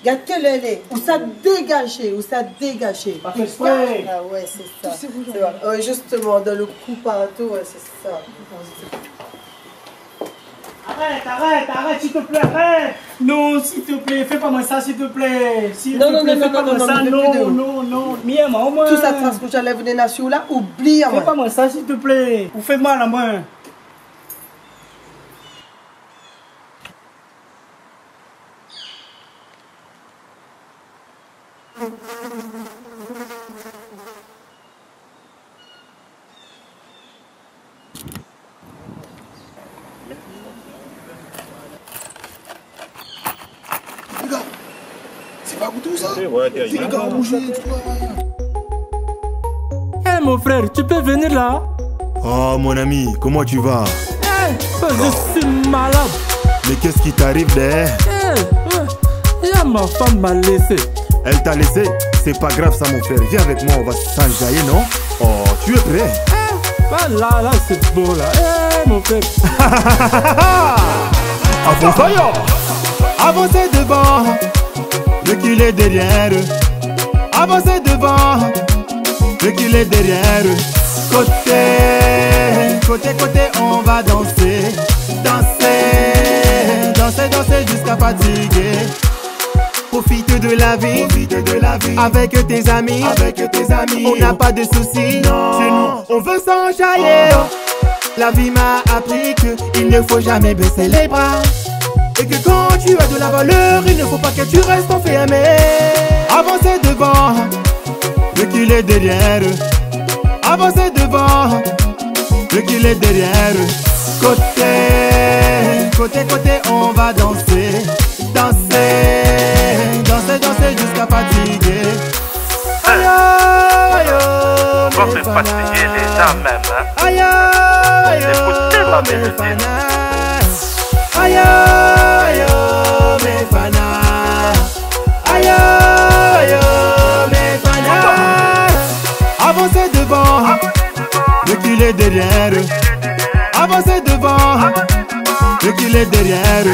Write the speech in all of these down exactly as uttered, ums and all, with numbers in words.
Regarde quelle elle est. Où ça dégagé, où ça dégagé. Pas fait exprès. Ah ouais, c'est ça. C'est vrai. Ouais, justement, dans le coup partout, ouais, c'est ça. Arrête, arrête, arrête, s'il te plaît, arrête. Non, s'il te plaît, fais pas moi ça, s'il te plaît. S'il Non, te non, plaît, non, fais non, pas non, moi non, ça, non, non, non, non, non. Miam, au moins. Tout ça transport, j'enlève des nations là, oublie. Fais pas moi ça, s'il te plaît. Vous faites mal à moi. Les gars, c'est pas goûteux ça? Ouais, t'es Les gars, bougez, tu vois. Eh mon frère, tu peux venir là? Oh mon ami, comment tu vas? Eh, je suis malade. Mais qu'est-ce qui t'arrive là? Eh, yeah, ma femme m'a laissé. Elle t'a laissé? C'est pas grave ça mon frère, viens avec moi, on va s'enjailler, non? Oh, tu es prêt? Eh, bah là, là, c'est beau là. Eh, mon frère. Avancez, avancez devant, reculez derrière. Avancez devant, reculez derrière. Côté, côté, côté, on va danser. Danser, danser, danser jusqu'à fatiguer. Profite de la vie, profite de la vie. Avec tes amis, avec tes amis. On n'a pas de soucis, non. Chez nous, on veut s'enjailler. Oh. La vie m'a appris qu'il ne faut jamais baisser les bras. Et que quand tu as de la valeur, il ne faut pas que tu restes enfermé. Avancez devant, reculez derrière. Avancez devant, reculez derrière. Côté, côté, côté, on va danser. Danser, danser, danser jusqu'à fatiguer. Aïe, aïe, aïe, On va faire fatiguer les dames même, hein. aïe, aïe, C'est pour ça, la mes mélodie. fanas. Aïe, aïe, mes fanas. Aïe, aïe, mes fanas. Avancez devant, reculez derrière. Avancez devant, reculez derrière.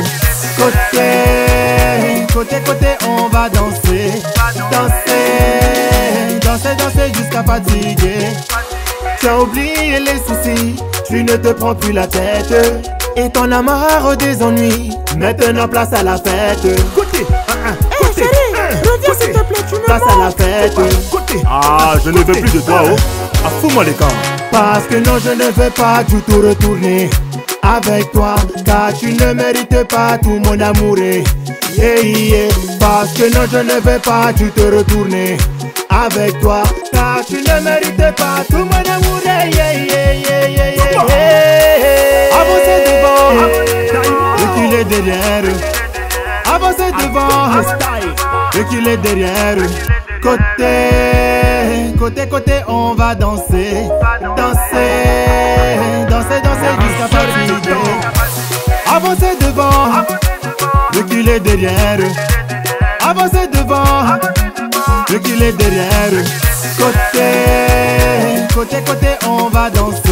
Côté, côté, côté, on va danser. Danser, danser, danser jusqu'à fatiguer. Tu as oublié les soucis, tu ne te prends plus la tête. Et t'en as marre des ennuis, maintenant place à la fête. Côté, côté, Reviens s'il te plaît, tu me place à la fête. Côté. Ah, je ne veux plus de toi, oh. Ah, fous-moi les camps. Parce que non, je ne veux pas du tout retourner avec toi, car tu ne mérites pas tout mon amour. Yeah, yeah. Parce que non, je ne veux pas du tout retourner avec toi, car tu ne mérites pas tout mon amour. Yeah, yeah, yeah, yeah, yeah, yeah. Avancez devant, reculez derrière. Avancez devant, reculez derrière. Côté, côté, côté, on va danser. Danser, danser, danser jusqu'à fatiguer. Avancez devant, reculez derrière. Avancez devant, reculez derrière. Côté, côté, côté, on va danser.